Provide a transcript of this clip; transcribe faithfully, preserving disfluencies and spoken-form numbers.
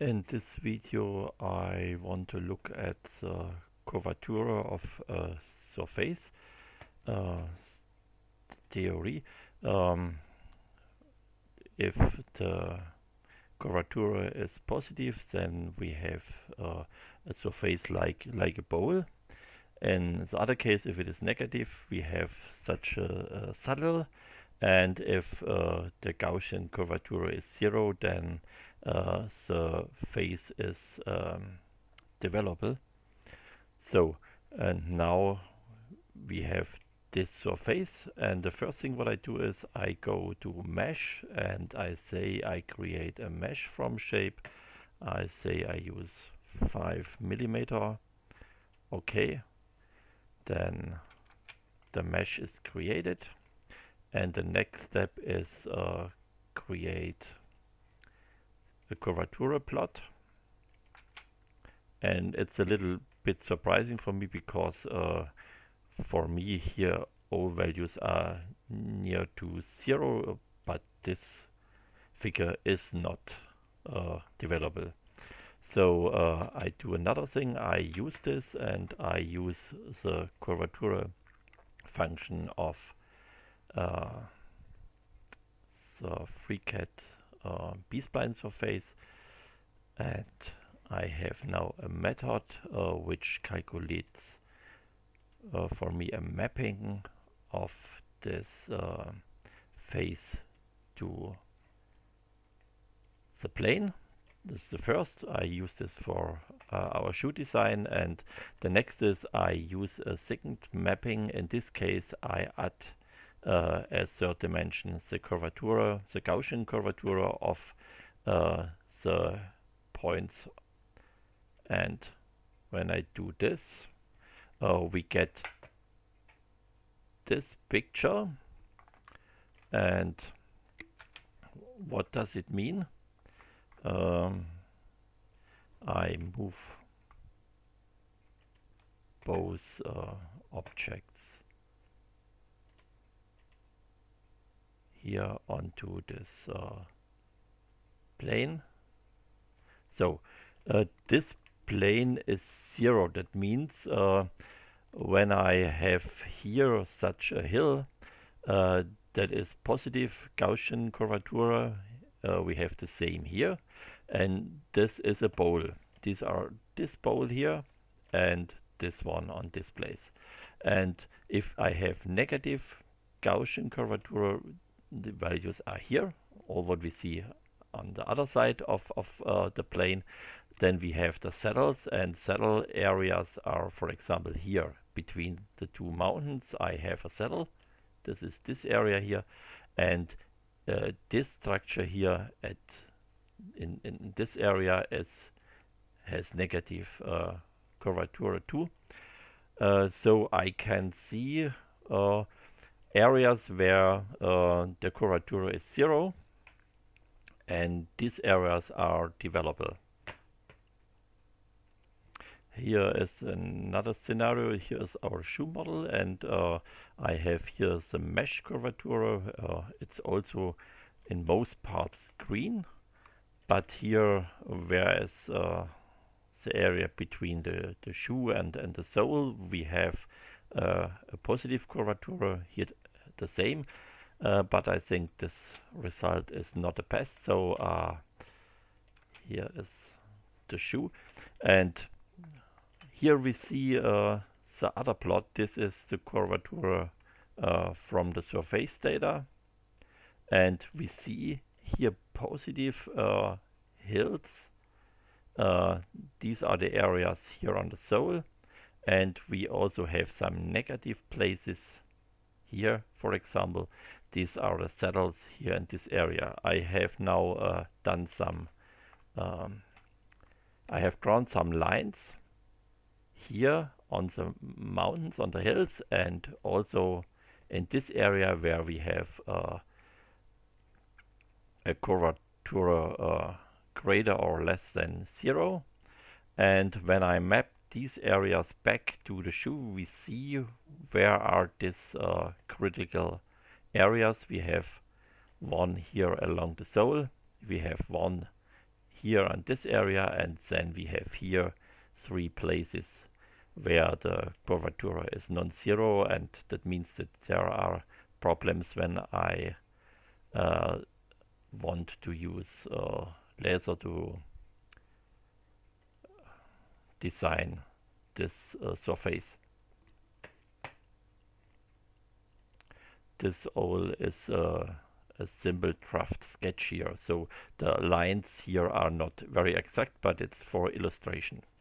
In this video I want to look at the curvature of a surface uh, theory. Um, if the curvature is positive, then we have uh, a surface like, like a bowl. In the other case, if it is negative, we have such a, a saddle. And if uh, the Gaussian curvature is zero, then uh, the face is um, developable. So, and now we have this surface, and the first thing what I do is I go to mesh and I say I create a mesh from shape. I say I use five millimeter. Okay, then the mesh is created. And the next step is uh, create a curvature plot. And it's a little bit surprising for me because uh, for me here all values are near to zero, but this figure is not uh, developable. So uh, I do another thing. I use this and I use the curvature function of Uh, the FreeCAD uh, B-spline surface, and I have now a method uh, which calculates uh, for me a mapping of this uh, face to the plane. This is the first. I use this for uh, our shoe design, and the next is I use a second mapping. In this case I add Uh, as third dimension the curvature, the Gaussian curvature of uh, the points, and when I do this uh, we get this picture. And what does it mean? Um, I move both uh, objects here onto this uh, plane. So uh, this plane is zero. That means uh, when I have here such a hill uh, that is positive Gaussian curvature, uh, we have the same here, and this is a bowl. These are this bowl here and this one on this place. And if I have negative Gaussian curvature, the values are here, or what we see on the other side of, of uh, the plane. Then we have the saddles, and saddle areas are, for example, here between the two mountains. I have a saddle. This is this area here, and uh, this structure here at in, in this area is has negative uh, curvature too. Uh, so I can see uh, areas where uh, the curvature is zero, and these areas are developable. Here is another scenario. Here is our shoe model, and uh, I have here the mesh curvature. Uh, it's also in most parts green, but here, whereas uh, the area between the, the shoe and, and the sole, we have uh, a positive curvature. Here the same, uh, but I think this result is not the best. So uh, here is the shoe, and here we see uh, the other plot. This is the curvature uh, from the surface data, and we see here positive uh, hills. Uh, these are the areas here on the sole, and we also have some negative places here. For example, these are the saddles here in this area. I have now uh, done some um, I have drawn some lines here on the mountains, on the hills, and also in this area where we have uh, a curvature uh, greater or less than zero. And when I map these areas back to the shoe, we see where are these uh, critical areas. We have one here along the sole, we have one here on this area, and then we have here three places where the curvature is non-zero, and that means that there are problems when I uh, want to use uh, laser to design this uh, surface. This all is uh, a simple draft sketch here, so the lines here are not very exact, but it's for illustration.